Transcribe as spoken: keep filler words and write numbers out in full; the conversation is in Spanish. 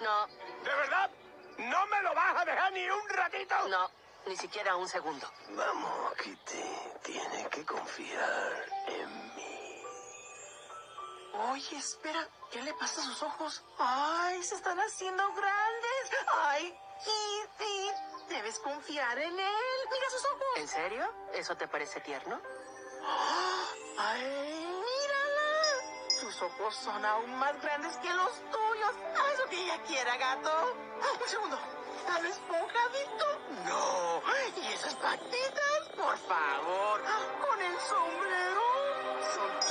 No. ¿De verdad? ¿No me lo vas a dejar ni un ratito? No, ni siquiera un segundo. Vamos, Kitty. Tienes que confiar en mí. Oye, espera. ¿Qué le pasa a sus ojos? ¡Ay, se están haciendo grandes! ¡Ay, Kitty! Debes confiar en él. ¡Mira sus ojos! ¿En serio? ¿Eso te parece tierno? ¡Ay, mírala! Sus ojos son aún más grandes que los tuyos. ¡Haz lo que ella quiera, gato! Un segundo. ¿Está la esponja, Víctor? ¡No! ¿Y esas patitas? Por favor. ¿Con el sombrero? Son